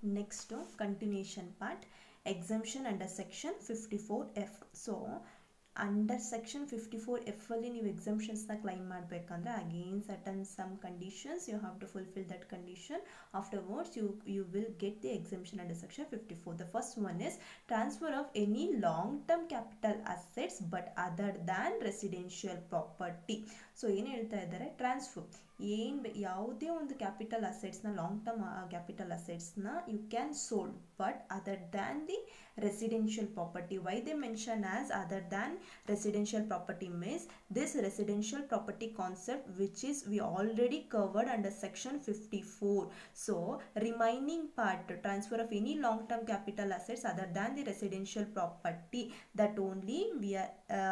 Next continuation part, exemption under section 54F. So under section 54F ಅಲ್ಲಿ ನೀವು ಎಕ್ಸಂಪ್ಷನ್ಸ್ನ claim ಮಾಡಬೇಕಂದ್ರೆ again certain some conditions you have to fulfil that condition. Afterwards you will get the exemption under section 54. The first one is transfer of any long term capital assets but other than residential property. So ಏನು ಹೇಳ್ತಾ ಇದ್ದಾರೆ, transfer ಯಾವುದೇ ಒಂದು capital ಅಸೆಟ್ಸ್ನ long term capital ಅಸೆಟ್ಸ್ನ you can sold but other than the residential property. Why they mention as other than residential property means this residential property concept which is we already covered under section 54. So remaining part, transfer of any long term capital assets other than the residential property, that only we are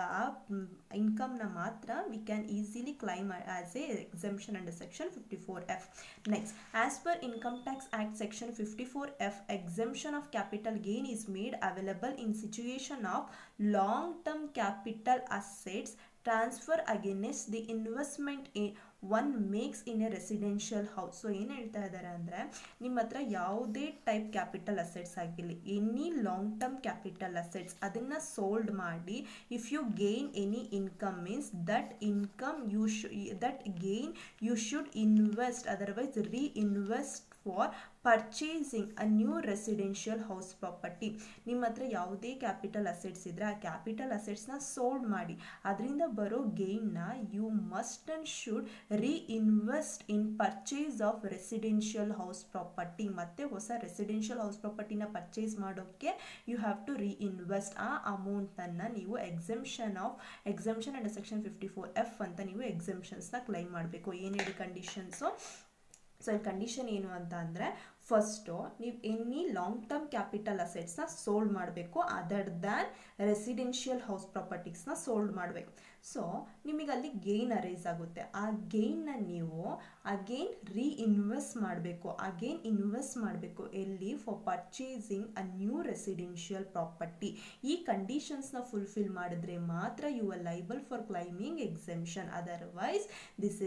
income na matra we can easily claim as a exemption under section 54F. Next, as per Income Tax Act section 54F, exemption of capital gain is made available in situation of long term capital assets transfer against the investment one makes in a residential house. So ಏನು ಹೇಳ್ತಾ ಇದ್ದಾರೆ ಅಂದರೆ, ನಿಮ್ಮ ಹತ್ರ ಯಾವುದೇ type capital assets ಆಗಿರಲಿ, any long term capital assets ಅದನ್ನು sold ಮಾಡಿ if you gain any income means that income that gain you should invest, otherwise reinvest for purchasing a new residential house property. ನಿಮ್ಮ ಹತ್ರ ಯಾವುದೇ capital assets ಇದ್ದರೆ ಆ capital ಅಸೆಟ್ಸ್ನ sold ಮಾಡಿ ಅದರಿಂದ ಬರೋ ಗೇನ್ನ you must and should reinvest in purchase of residential house property. ಮತ್ತು ಹೊಸ ರೆಸಿಡೆನ್ಷಿಯಲ್ ಹೌಸ್ ಪ್ರಾಪರ್ಟಿನ ಪರ್ಚೇಸ್ ಮಾಡೋಕ್ಕೆ ಯು ಹ್ಯಾವ್ ಟು ರೀಇನ್ವೆಸ್ಟ್. ಆ ಅಮೌಂಟನ್ನು ನೀವು ಎಕ್ಸೆಂಪ್ಷನ್ ಅಂಡರ್ ಸೆಕ್ಷನ್ 54F ಅಂತ ನೀವು ಎಕ್ಸೆಂಪ್ಷನ್ಸ್ನ ಕ್ಲೈಮ್ ಮಾಡಬೇಕು. ಏನು ಹೇಳಿ ಕಂಡೀಷನ್ಸು? ಸೊ ಈ ಕಂಡೀಷನ್ ಏನು ಅಂತ ಅಂದರೆ, ಫಸ್ಟು ನೀವು ಎನಿ ಲಾಂಗ್ ಟರ್ಮ್ ಕ್ಯಾಪಿಟಲ್ ಅಸೆಟ್ಸ್ನ ಸೋಲ್ಡ್ ಮಾಡಬೇಕು ಅದರ್ ದ್ಯಾನ್ ರೆಸಿಡೆನ್ಷಿಯಲ್ ಹೌಸ್ ಪ್ರಾಪರ್ಟೀಸ್ನ ಸೋಲ್ಡ್ ಮಾಡಬೇಕು. ಸೊ ನಿಮಗೆ ಅಲ್ಲಿ ಗೇನ್ ಅರೈಸ್ ಆಗುತ್ತೆ. ಆ ಗೇನ್ನ ನೀವು ಅಗೇನ್ ರೀಇನ್ವೆಸ್ಟ್ ಮಾಡಬೇಕು, ಅಗೇನ್ ಇನ್ವೆಸ್ಟ್ ಮಾಡಬೇಕು ಎಲ್ಲಿ? For purchasing a new residential property. ಈ ಕಂಡೀಷನ್ಸ್ನ ಫುಲ್ಫಿಲ್ ಮಾಡಿದ್ರೆ ಮಾತ್ರ you are liable for claiming exemption, otherwise this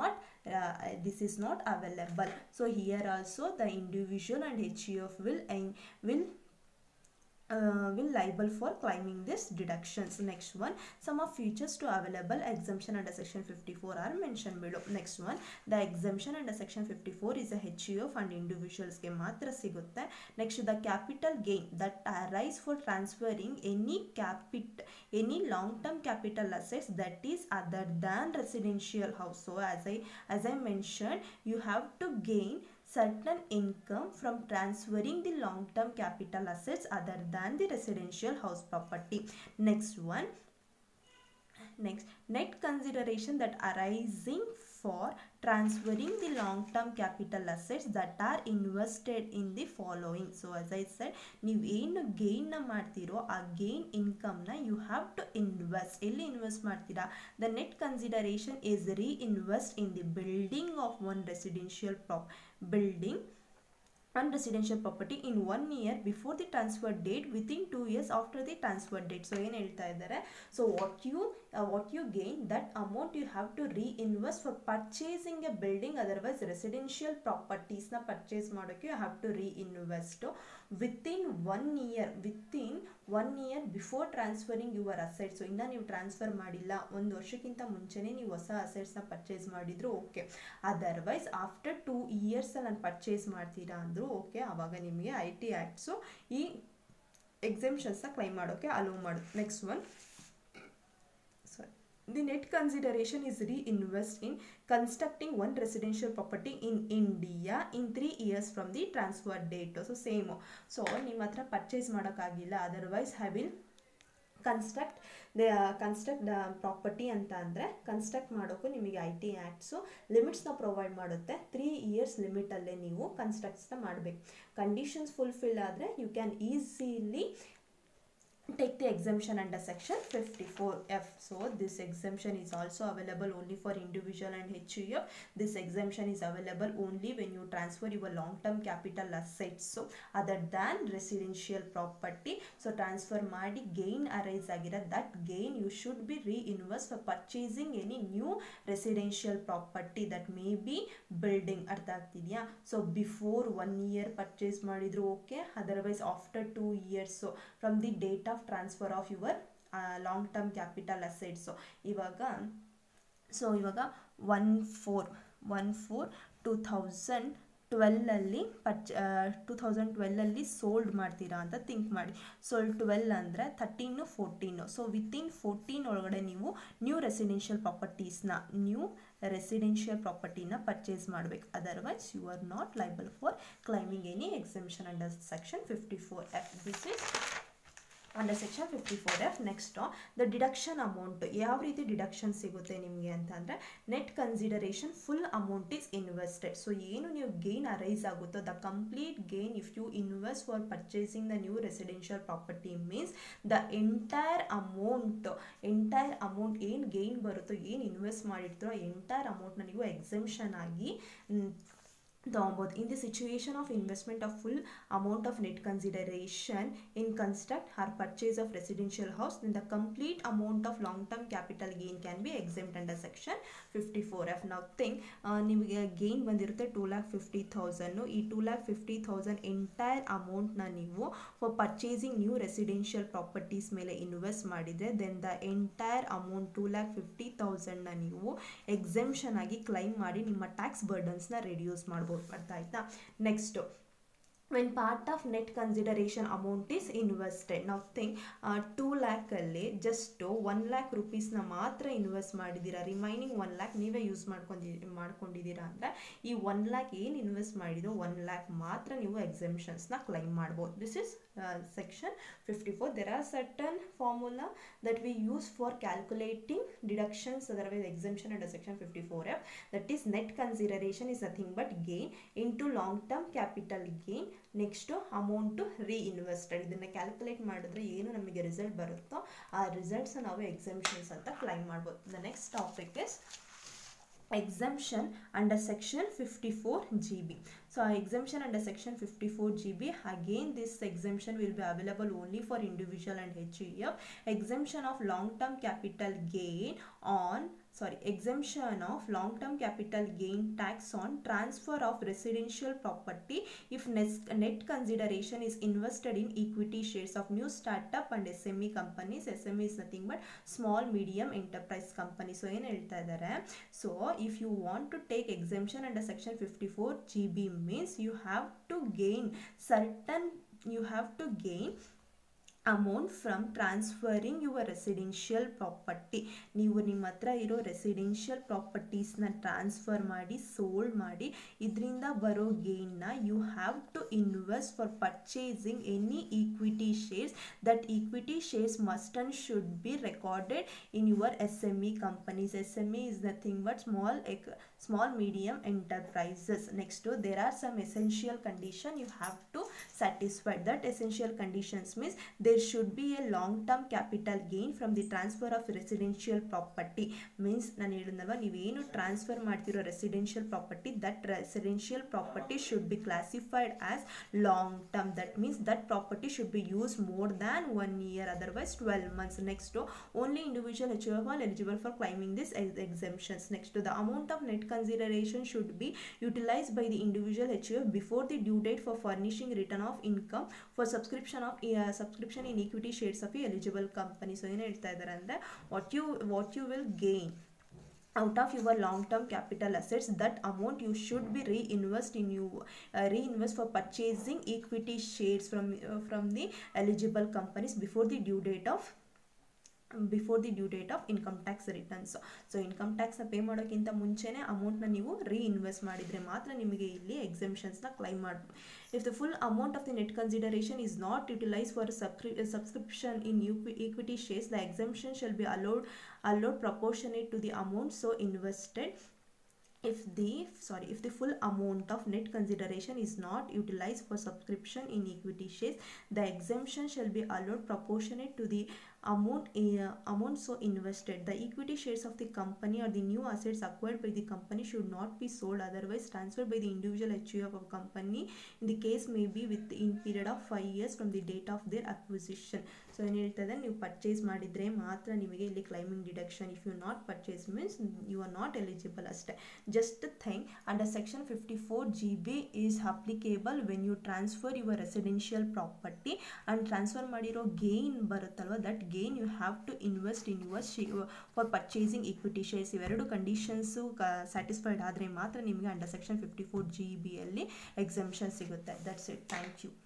is not available. So here also the individual and HUF will liable for claiming this deductions. Next one, some of features to available exemption under section 54 are mentioned below. Next one, the exemption under section 54 is a HUF and individuals ke matra sigutte. Next, the capital gain that arise for transferring any long term capital assets that is other than residential house. So as I mentioned, you have to gain certain income from transferring the long term capital assets other than the residential house property. Next, net consideration that arising for transferring the long term capital assets that are invested in the following. So as I said, ನೀವು ಏನು ಗೇನ್ನ ಮಾಡ್ತೀರೋ ಆ gain ಇನ್ಕಮ್ನ you have to invest. ಎಲ್ಲಿ invest ಮಾಡ್ತೀರಾ? The net consideration is reinvest in the building of one residential residential property in 1 year before the transfer date, within 2 years after the transfer date. So ಏನು ಹೇಳ್ತಾ ಇದ್ದಾರೆ? So what you gain, that amount you have to reinvest for purchasing a building, otherwise residential properties na purchase ಮಾಡೋಕ್ಕೆ you have to reinvest within 1 year before transferring your assets. So ಇನ್ನು ನೀವು transfer ಮಾಡಿಲ್ಲ, 1 ವರ್ಷಕ್ಕಿಂತ ಮುಂಚೆನೇ ನೀವು ಹೊಸ ಅಸೆಟ್ಸ್ನ purchase ಮಾಡಿದ್ರು ಓಕೆ, ಅದರ್ವೈಸ್ ಆಫ್ಟರ್ 2 years ನಾನು ಪರ್ಚೇಸ್ ಮಾಡ್ತೀರಾ ಅಂದರು ಓಕೆ, ಆವಾಗ ನಿಮಗೆ IT ಆ್ಯಕ್ಟ್ಸು ಈ ಎಕ್ಸೆಂಪ್ಷನ್ಸ್ನ ಕ್ಲೈಮ್ ಮಾಡೋಕ್ಕೆ ಅಲೋ ಮಾಡೋದು. Next one, the net consideration is reinvest in constructing one residential property in India in 3 years from the transfer date. So same. So ನಿಮ್ಮ ಹತ್ರ ಪರ್ಚೇಸ್ ಮಾಡೋಕ್ಕಾಗಿಲ್ಲ, otherwise I will construct property ಅಂತ ಅಂದರೆ construct ಮಾಡೋಕ್ಕೂ ನಿಮಗೆ IT acts ಲಿಮಿಟ್ಸ್ನ provide ಮಾಡುತ್ತೆ. 3 years ಲಿಮಿಟಲ್ಲೇ ನೀವು ಕನ್ಸ್ಟ್ರಕ್ಟ್ಸ್ನ ಮಾಡಬೇಕು. ಕಂಡೀಷನ್ಸ್ ಫುಲ್ಫಿಲ್ ಆದರೆ you can easily take the exemption under section 54F. So this exemption is also available only for individual and HUF. This exemption is available only when you transfer your long-term capital assets, so other than residential property. So transfer ಮಾಡಿ gain arise ಆಗಿರೋ that gain you should be reinvest for purchasing any new residential property, that may be building. ಅರ್ಥ ಆಗ್ತಿದೆಯಾ? So before 1 year purchase ಮಾಡಿದ್ರು okay, otherwise after 2 years, so from the date of transfer of your long term capital assets. ಇವಾಗ 1/4/2012 2012 sold ಮಾಡ್ತೀರಾ ಅಂತ think ಮಾಡಿ. So 12 ಅಂದರೆ 13 14, so within 14 ಒಳಗಡೆ ನೀವು ನ್ಯೂ ರೆಸಿಡೆನ್ಷಿಯಲ್ ಪ್ರಾಪರ್ಟಿನ ಪರ್ಚೇಸ್ ಮಾಡಬೇಕು. Otherwise you are not liable for claiming any exemption under section 54F. This is under section 54F. Next the deduction amount. ಯಾವ ರೀತಿ ಡಿಡಕ್ಷನ್ ಸಿಗುತ್ತೆ ನಿಮಗೆ ಅಂತಂದರೆ, net consideration full amount is invested. So ಏನು ನೀವು gain arise ಆಗುತ್ತೋ the complete gain if you invest for purchasing the new residential property means the entire amount ಏನು gain ಬರುತ್ತೋ, ಏನು ಇನ್ವೆಸ್ಟ್ ಮಾಡಿರ್ತೀರೋ ಎಂಟೈರ್ ಅಮೌಂಟ್ನ ನೀವು ಎಕ್ಸೆಂಪ್ಷನ್ ಆಗಿ ತಗೊಬೋದು. In the situation of investment of full amount of net consideration in construct or purchase of residential house, then the complete amount of long term capital gain can be exempt under section 54F. ನಾವು think ನಿಮಗೆ gain ಬಂದಿರುತ್ತೆ 2,50,000. ಈ 2,50,000 entire ಅಮೌಂಟ್ನ ನೀವು for purchasing new residential properties ಮೇಲೆ invest ಮಾಡಿದರೆ, then the entire amount 2,50,000ನ ನೀವು ಎಕ್ಸೆಂಪ್ಷನ್ ಆಗಿ ಕ್ಲೈಮ್ ಮಾಡಿ ನಿಮ್ಮ ಟ್ಯಾಕ್ಸ್ ಬರ್ಡನ್ಸ್ನ ರೆಡ್ಯೂಸ್ ಮಾಡ್ಬೋದು. ಅರ್ಥ ಆಯ್ತಾ? Next, when part of net consideration amount is invested, now think 2 lakh ಅಲ್ಲಿ ಜಸ್ಟ್ 1 lakh ರೂಪೀಸ್ನ ಮಾತ್ರ ಇನ್ವೆಸ್ಟ್ ಮಾಡಿದ್ದೀರಾ, ರಿಮೈನಿಂಗ್ 1 lakh ನೀವೇ ಯೂಸ್ ಮಾಡ್ಕೊಂಡಿದ್ದೀರಾ ಅಂದರೆ ಈ 1 lakh ಏನು ಇನ್ವೆಸ್ಟ್ ಮಾಡಿದೋ 1 lakh ಮಾತ್ರ ನೀವು ಎಕ್ಸೆಂಪ್ಷನ್ಸ್ನ ಕ್ಲೈಮ್ ಮಾಡ್ಬೋದು. This is section 54. There are certain formula that we use for calculating deductions, otherwise exemption under section 54F. That is net consideration is nothing but gain into long term capital gain. Next amount reinvested. ಇದನ್ನು calculate ಮಾಡಿದ್ರೆ ಏನು ನಮಗೆ result ಬರುತ್ತೋ ಆ results ನಾವು exemptions ಅಂತ claim ಮಾಡ್ಬೋದು. The next topic is exemption under section 54GB. So exemption under section 54GB, again this exemption will be available only for individual and HUF. Exemption of long term capital gain on exemption of long term capital gain tax on transfer of residential property if net consideration is invested in equity shares of new startup and SME companies. SME is nothing but small medium enterprise company. So ಏನು ಹೇಳ್ತಾ ಇದ್ದಾರೆ, so if you want to take exemption under section 54GB means you have to gain amount from transferring your residential property. ನೀವು ನಿಮ್ಮ ಹತ್ರ ಇರೋ residential ಪ್ರಾಪರ್ಟೀಸ್ನ transfer ಮಾಡಿ sold ಮಾಡಿ ಇದರಿಂದ ಬರೋ ಗೇನ್ನ you have to invest for purchasing any equity shares. That equity shares must and should be recorded in your SME companies. SME is nothing but small medium enterprises. Next, there are some essential condition you have to satisfy. That essential conditions means there should be a long term capital gain from the transfer of residential property. Means ನಾನು ಹೇಳಿದ್ನಲ್ವಾ, ನೀವೇನು transfer ಮಾಡ್ತಿರೋ residential property, that residential property should be classified as long term. That means that property should be used more than 1 year, otherwise 12 months. Next, only individual HUF are eligible for claiming this exemptions. Next, the amount of net consideration should be utilized by the individual HUF before the due date for furnishing return of income for subscription in equity shares of a eligible company. So ಏನು ಹೇಳ್ತಾ ಇದ್ದಾರೆ ಅಂದರೆ, what you will gain out of your long term capital assets, that amount you should be reinvest for purchasing equity shares from the eligible companies before the due date of income tax returns. So income ಟ್ಯಾಕ್ಸ್ನ pay ಮಾಡೋಕ್ಕಿಂತ ಮುಂಚೆನೇ ಅಮೌಂಟ್ನ ನೀವು reinvest ಮಾಡಿದರೆ ಮಾತ್ರ ನಿಮಗೆ ಇಲ್ಲಿ ಎಕ್ಸೆಂಪ್ಷನ್ಸ್ನ ಕ್ಲೈಮ್ ಮಾಡ್ಬೋದು. If the full amount of the net consideration is not utilized for subscription in equity shares, the exemption shall be allowed proportionate to the amount so invested. if the full amount of net consideration is not utilized for subscription in equity shares, the exemption shall be allowed proportionate to the amount so invested. The equity shares of the company or the new assets acquired by the company should not be sold, otherwise transferred by the individual HUF of a company in the case may be within period of 5 years from the date of their acquisition. So ಏನು ಹೇಳ್ತದೆ, ನೀವು purchase ಮಾಡಿದರೆ ಮಾತ್ರ ನಿಮಗೆ ಇಲ್ಲಿ claiming deduction. If you not purchase means you are not eligible ಅಷ್ಟೇ. Just thing under section 54GB is applicable when you transfer your residential property and transfer ಮಾಡಿರೋ gain ಬರುತ್ತಲ್ವ, that gain you have to invest in your for purchasing equity shares. ಇವೆರಡು conditions satisfied ಆದರೆ ಮಾತ್ರ ನಿಮಗೆ under section 54GB exemption ಸಿಗುತ್ತೆ. That's it. Thank you.